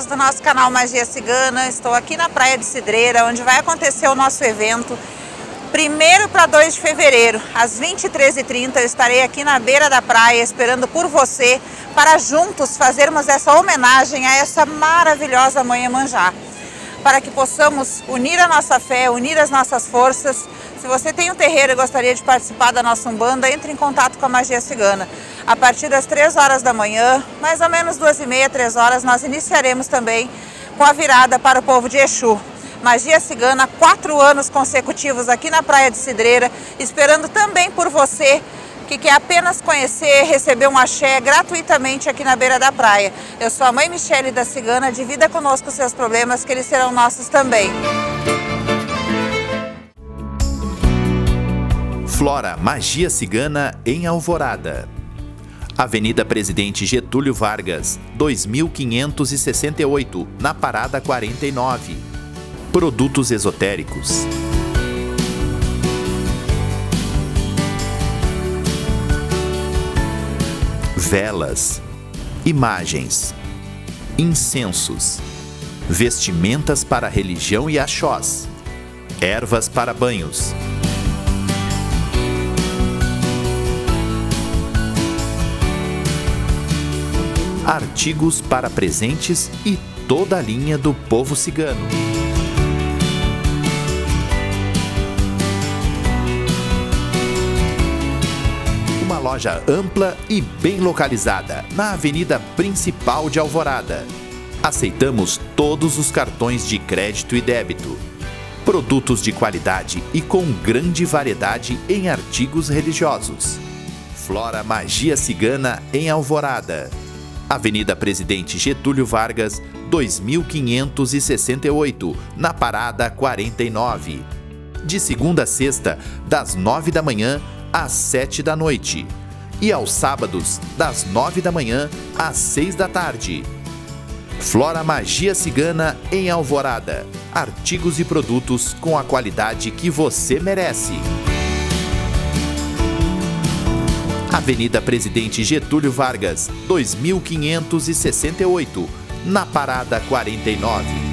amigos do nosso canal Magia Cigana. Estou aqui na Praia de Cidreira, onde vai acontecer o nosso evento. 1º para 2 de fevereiro, às 23h30, eu estarei aqui na beira da praia esperando por você para juntos fazermos essa homenagem a essa maravilhosa Mãe Iemanjá, para que possamos unir a nossa fé, unir as nossas forças. Se você tem um terreiro e gostaria de participar da nossa Umbanda, entre em contato com a Magia Cigana. A partir das 3 horas da manhã, mais ou menos 2h30, 3 horas, nós iniciaremos também com a virada para o povo de Exu. Magia Cigana, 4 anos consecutivos aqui na Praia de Cidreira, esperando também por você que quer apenas conhecer, receber um axé gratuitamente aqui na beira da praia. Eu sou a Mãe Michele da Cigana, divida conosco os seus problemas, que eles serão nossos também. Flora Magia Cigana em Alvorada. Avenida Presidente Getúlio Vargas, 2568, na Parada 49. Produtos esotéricos. Velas, imagens, incensos, vestimentas para religião e axós, ervas para banhos. Artigos para presentes e toda a linha do povo cigano. Uma loja ampla e bem localizada na avenida principal de Alvorada. Aceitamos todos os cartões de crédito e débito. Produtos de qualidade e com grande variedade em artigos religiosos. Flora Magia Cigana em Alvorada. Avenida Presidente Getúlio Vargas, 2568, na Parada 49. De segunda a sexta, das 9 da manhã às 7 da noite. E aos sábados, das 9 da manhã às 6 da tarde. Flora Magia Cigana em Alvorada. Artigos e produtos com a qualidade que você merece. Avenida Presidente Getúlio Vargas, 2568, na Parada 49.